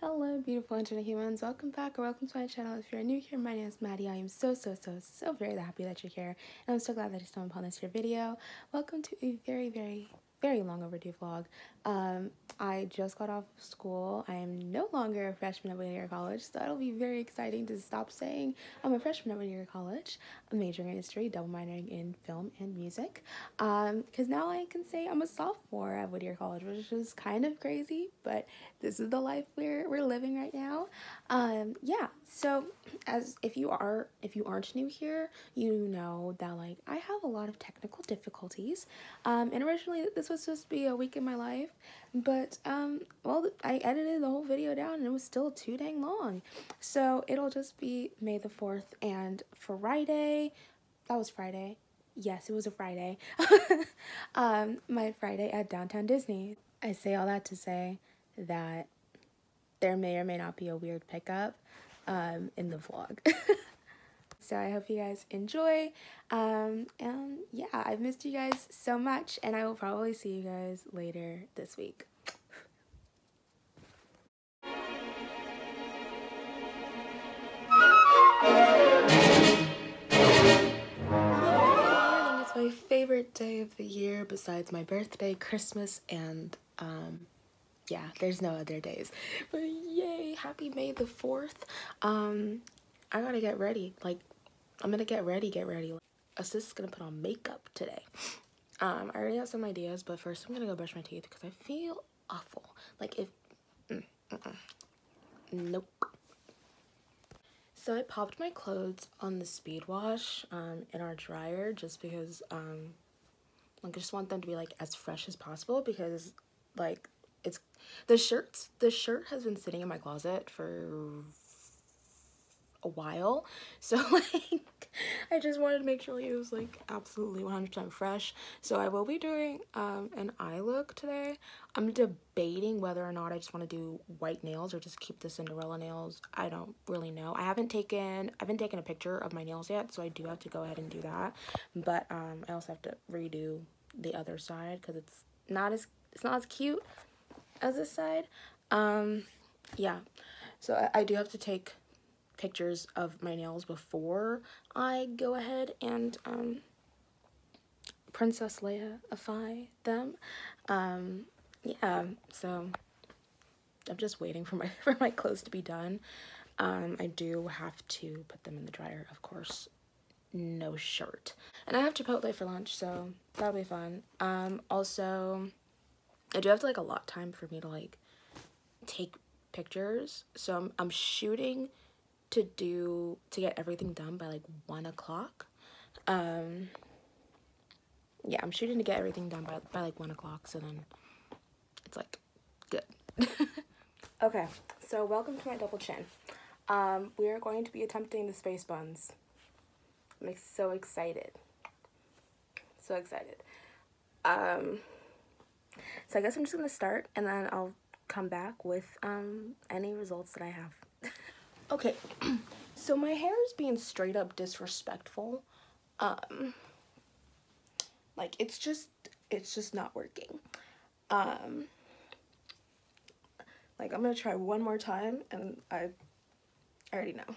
Hello beautiful internet humans, welcome back or welcome to my channel. If you're new here, my name is Maddie. I am so very happy that you're here, and I'm so glad that you stumbled upon this here video. Welcome to a very long overdue vlog. I just got off school. I am no longer a freshman at Whittier College, so it'll be very exciting to stop saying I'm a freshman at Whittier College. I'm majoring in history, double minoring in film and music, because now I can say I'm a sophomore at Whittier College, which is kind of crazy, but this is the life we're living right now. Yeah, so as if you aren't new here, you know that like I have a lot of technical difficulties, and originally this was supposed to be a week in my life, but well, I edited the whole video down and it was still too dang long, so it'll just be May the 4th and Friday. That was Friday. Yes, it was a Friday. My Friday at Downtown Disney. I say all that to say that there may or may not be a weird pickup in the vlog. So I hope you guys enjoy, and yeah, I've missed you guys so much, and I will probably see you guys later this week. It's my favorite day of the year besides my birthday, Christmas, and yeah, there's no other days. But yay, happy May the 4th. I gotta get ready. Like, I'm gonna get ready. Assist's gonna put on makeup today. I already have some ideas, but first I'm gonna go brush my teeth because I feel awful. Like, if nope. So I popped my clothes on the speed wash in our dryer just because like I just want them to be like as fresh as possible, because like it's the shirt has been sitting in my closet for a while, so like I just wanted to make sure it was like absolutely 100% fresh. So I will be doing an eye look today. I'm debating whether or not I just want to do white nails or just keep the Cinderella nails. I don't really know. I haven't taken a picture of my nails yet, so I do have to go ahead and do that. But I also have to redo the other side because it's not as cute as this side. Yeah, so I do have to take pictures of my nails before I go ahead and Princess Leia-ify them. Yeah, so I'm just waiting for my clothes to be done. I do have to put them in the dryer, of course. No shirt. And I have Chipotle for lunch, so that'll be fun. Also, I do have to like allot time for me to like take pictures, so I'm shooting to get everything done by like 1 o'clock. Yeah, I'm shooting to get everything done by like 1 o'clock, so then it's like good. Okay, so welcome to my double chin. We are going to be attempting the space buns. I'm so excited. So excited. So I guess I'm just gonna start and then I'll come back with any results that I have. Okay, so my hair is being straight up disrespectful. Like it's just not working. Like I'm gonna try one more time, and I already know.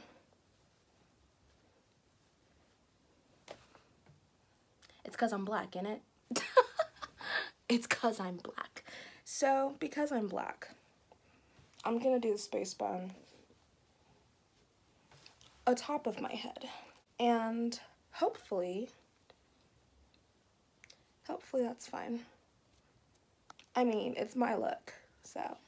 It's cause I'm black, innit? It's cause I'm black. So because I'm black, I'm gonna do the space bun atop of my head, and hopefully that's fine. I mean, it's my look, so.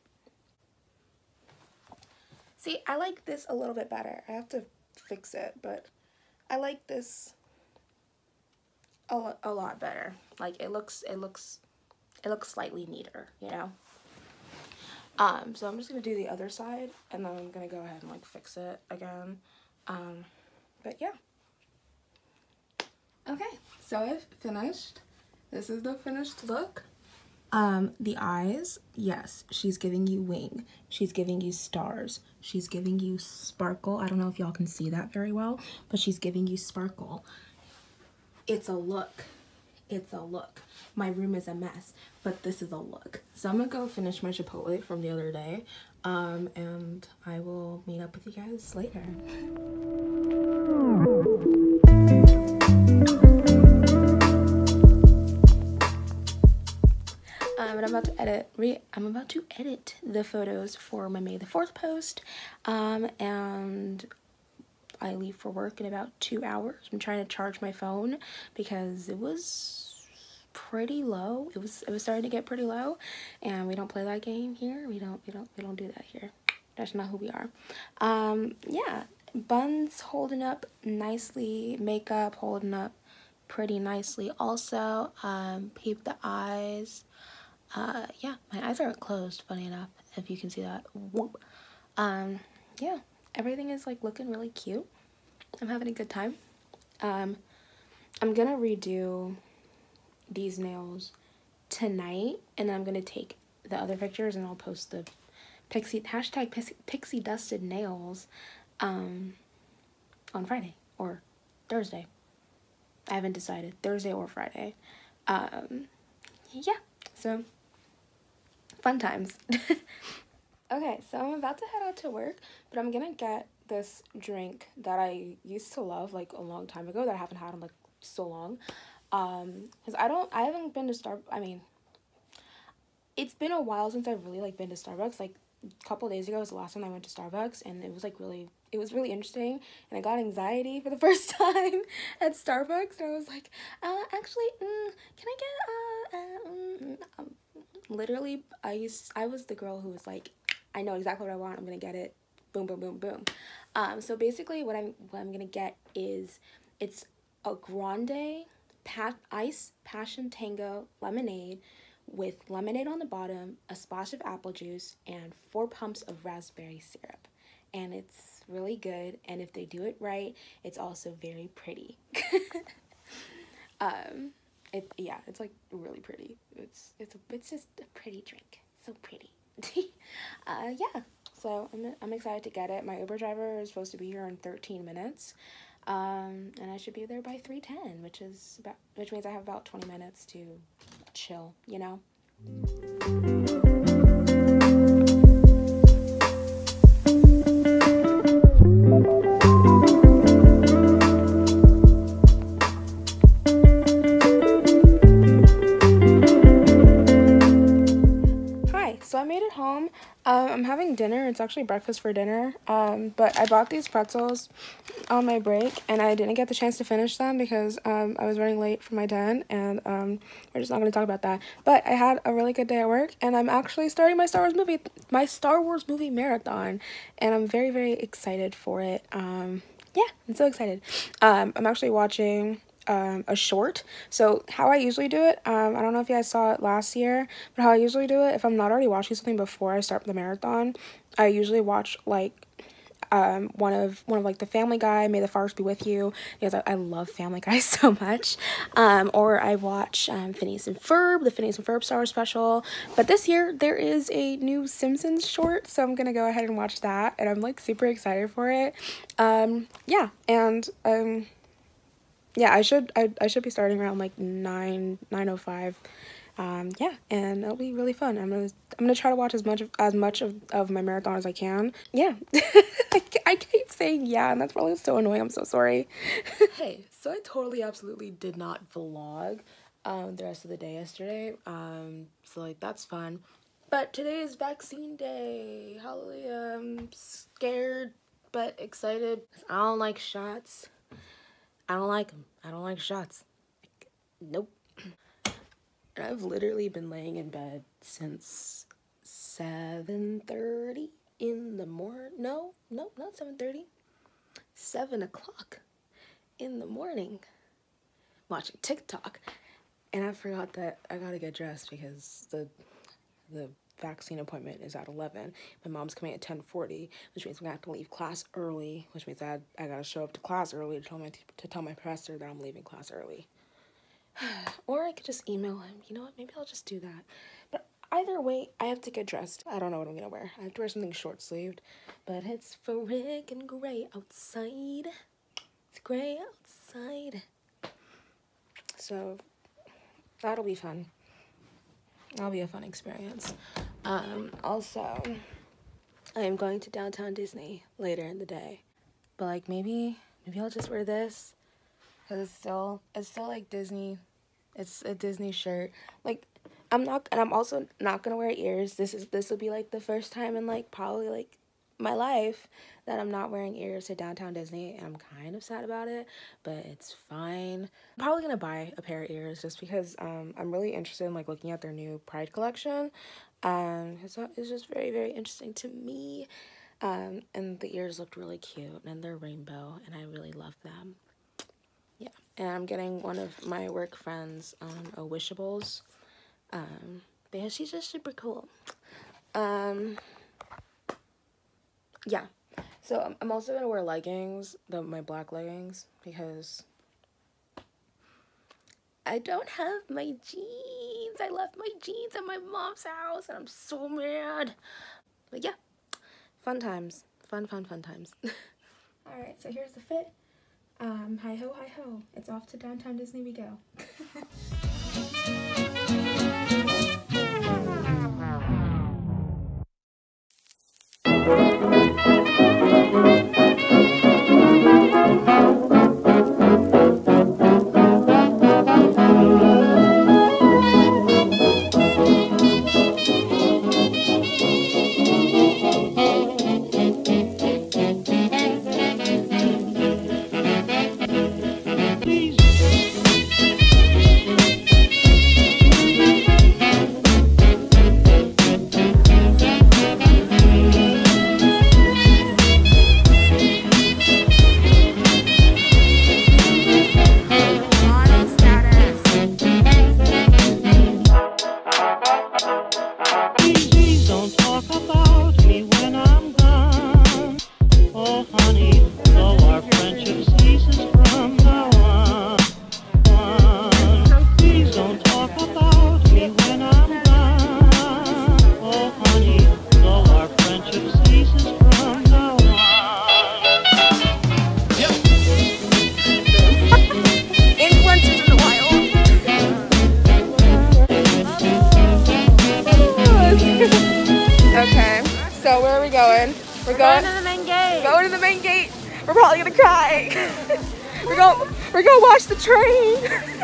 See, I like this a little bit better. I have to fix it, but I like this a lot better. Like it looks slightly neater, you know. So I'm just gonna do the other side, and then I'm gonna go ahead and like fix it again. But yeah. Okay, so I've finished. This is the finished look. The eyes, yes, she's giving you wing. She's giving you stars. She's giving you sparkle. I don't know if y'all can see that very well, but she's giving you sparkle. It's a look. It's a look. My room is a mess, but this is a look. So I'm gonna go finish my Chipotle from the other day. and I will meet up with you guys later. And I'm about to edit the photos for my May the 4th post, and I leave for work in about 2 hours. I'm trying to charge my phone because it was pretty low. It was starting to get pretty low, and we don't play that game here. We don't do that here. That's not who we are. Yeah, buns holding up nicely, makeup holding up pretty nicely also. Peep the eyes. Yeah, my eyes are closed, funny enough, if you can see that. Whoop. Yeah, everything is like looking really cute. I'm having a good time. I'm gonna redo these nails tonight, and then I'm gonna take the other pictures and I'll post the pixie dusted nails on Friday or Thursday. I haven't decided, Thursday or Friday. Yeah, so fun times. Okay, so I'm about to head out to work, but I'm gonna get this drink that I used to love like a long time ago that I haven't had in like so long. Because I haven't been to I mean, it's been a while since I've really like been to Starbucks. Like a couple days ago was the last time I went to Starbucks, and it was like it was really interesting, and I got anxiety for the first time at Starbucks, and I was like, actually, can I get literally, I was the girl who was like, I know exactly what I want, I'm gonna get it, boom, boom, boom, boom. So basically what I'm gonna get is, it's a grande ice passion tango lemonade with lemonade on the bottom, a splash of apple juice, and 4 pumps of raspberry syrup. And it's really good, and if they do it right, it's also very pretty. Yeah, it's like really pretty. It's just a pretty drink. So pretty. Yeah. So I'm excited to get it. My Uber driver is supposed to be here in 13 minutes. And I should be there by 3:10, which means I have about 20 minutes to chill, you know? So I made it home. I'm having dinner. It's actually breakfast for dinner. But I bought these pretzels on my break, and I didn't get the chance to finish them because I was running late for my den, and we're just not going to talk about that. But I had a really good day at work, and I'm actually starting my Star Wars movie marathon, and I'm very, very excited for it. Yeah, I'm so excited. I'm actually watching a short. So how I usually do it, I don't know if you guys saw it last year, but how I usually do it, if I'm not already watching something before I start the marathon, I usually watch like one of like the Family Guy, May the Force Be With You, because I love Family Guy so much. Or I watch Phineas and Ferb, the Phineas and Ferb Star Wars special. But this year there is a new Simpsons short, so I'm gonna go ahead and watch that, and I'm like super excited for it. Yeah, and yeah, I should be starting around like 9:05. Yeah, and it'll be really fun. I'm gonna try to watch as much of my marathon as I can. Yeah. I keep saying yeah, and that's probably so annoying. I'm so sorry. Hey, so I totally absolutely did not vlog the rest of the day yesterday. So like that's fun. But today is vaccine day. Hallelujah. I'm scared but excited. I don't like shots. I don't like them. I don't like shots. Nope. And I've literally been laying in bed since 7:30 in the morning. No, not 7:30. 7 o'clock in the morning. Watching TikTok. And I forgot that I gotta get dressed because the vaccine appointment is at 11. My mom's coming at 10:40, which means I'm gonna have to leave class early, which means I gotta show up to class early to tell my professor that I'm leaving class early. Or I could just email him. You know what? Maybe I'll just do that. But either way, I have to get dressed. I don't know what I'm gonna wear. I have to wear something short-sleeved, but it's freaking gray outside. It's gray outside. So that'll be fun. That'll be a fun experience. Also, I am going to downtown Disney later in the day. But like maybe I'll just wear this because it's still like Disney. It's a Disney shirt. Like I'm also not gonna wear ears. This will be like the first time in like probably like my life that I'm not wearing ears to downtown Disney, and I'm kind of sad about it, but it's fine. I'm probably gonna buy a pair of ears just because I'm really interested in like looking at their new Pride collection. It's just very, very interesting to me. And the ears looked really cute, and they're rainbow, and I really love them. Yeah, and I'm getting one of my work friends a Wishables. Because she's just super cool. Yeah. So I'm also gonna wear leggings, my black leggings, because I don't have my jeans. I left my jeans at my mom's house, and I'm so mad. But yeah, fun times. Fun times. Alright, so here's the fit. Hi ho, hi ho. It's off to downtown Disney we go. Okay, so where are we going? We're going to the main gate. Going to the main gate. We're probably gonna cry. we're gonna watch the train.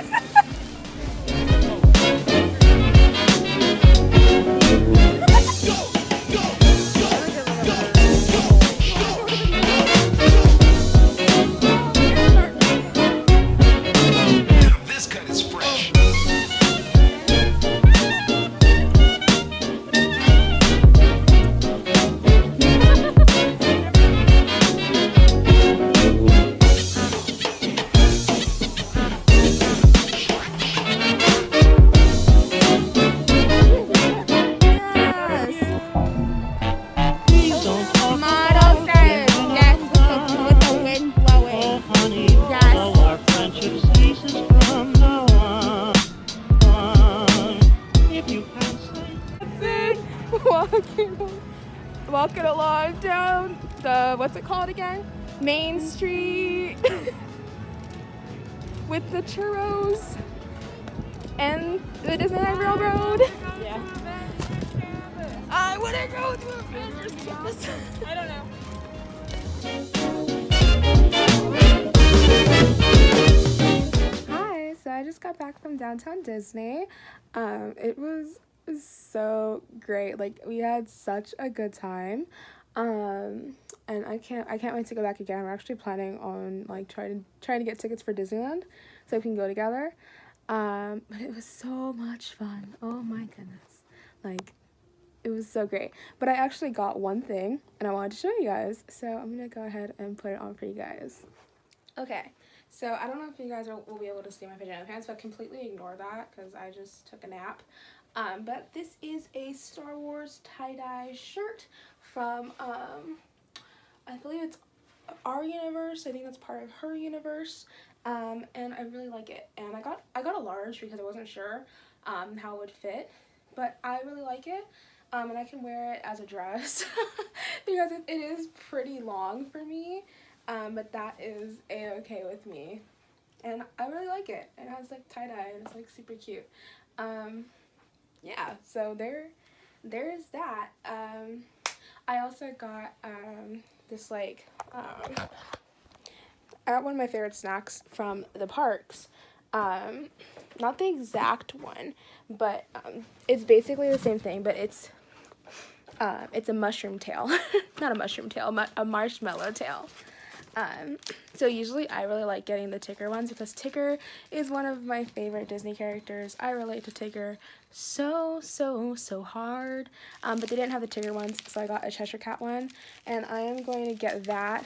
This cut is fresh. Walking along down the, what's it called again? Main Street with the churros and the Disneyland Railroad. Yeah. I want to go to Avengers Campus. I don't know. Hi, so I just got back from downtown Disney. It was so great. Like, we had such a good time. And I can't wait to go back again. We're actually planning on like trying to get tickets for Disneyland so we can go together. But it was so much fun. Oh my goodness. Like, it was so great. But I actually got one thing and I wanted to show you guys. So I'm gonna go ahead and put it on for you guys. Okay, so I don't know if you guys will be able to see my pajama pants, but completely ignore that because I just took a nap. But this is a Star Wars tie-dye shirt from, I believe it's our universe. I think that's part of her universe. And I really like it. And I got a large because I wasn't sure how it would fit, but I really like it. And I can wear it as a dress because it is pretty long for me. But that is a-okay with me. And I really like it. It has like tie-dye and it's like super cute. Yeah, so there's that. I also got this like I got one of my favorite snacks from the parks. Not the exact one, but it's basically the same thing, but it's a mushroom tail. Not a mushroom tail, a marshmallow tail. So usually I really like getting the Tigger ones because Tigger is one of my favorite Disney characters. I relate to Tigger so hard. But they didn't have the Tigger ones, so I got a Cheshire Cat one, and I am going to get that.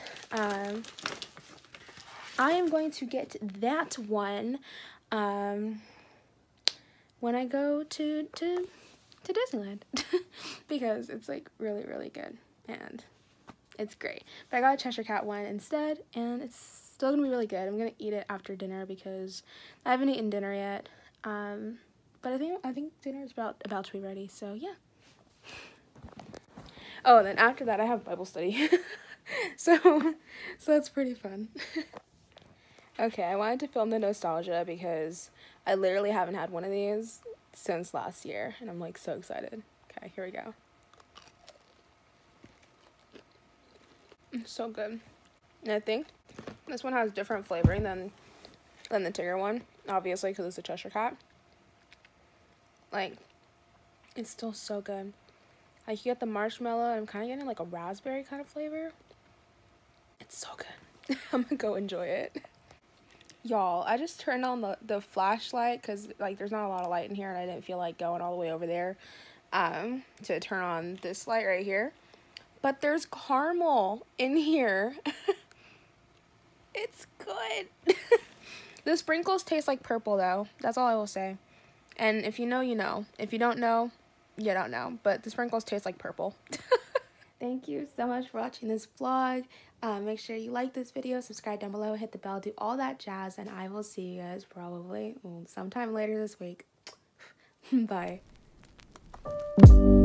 I am going to get that one when I go to Disneyland because it's like really good and it's great. But I got a Cheshire Cat one instead, and it's still gonna be really good. I'm gonna eat it after dinner because I haven't eaten dinner yet. But I think dinner is about to be ready. So yeah. Oh, and then after that I have Bible study. so that's pretty fun. Okay, I wanted to film the nostalgia because I literally haven't had one of these since last year, and I'm like so excited. Okay, here we go. It's so good. And I think this one has different flavoring than the Tigger one, obviously because it's a Cheshire Cat. Like, it's still so good. Like, you get the marshmallow, and I'm kind of getting like a raspberry kind of flavor. It's so good. I'm gonna go enjoy it. Y'all, I just turned on the flashlight because like there's not a lot of light in here, and I didn't feel like going all the way over there to turn on this light right here. But there's caramel in here. It's good. The sprinkles taste like purple though. That's all I will say. And if you know, you know. If you don't know, you don't know. But the sprinkles taste like purple. Thank you so much for watching this vlog. Make sure you like this video, subscribe down below, hit the bell, do all that jazz, and I will see you guys probably sometime later this week. Bye.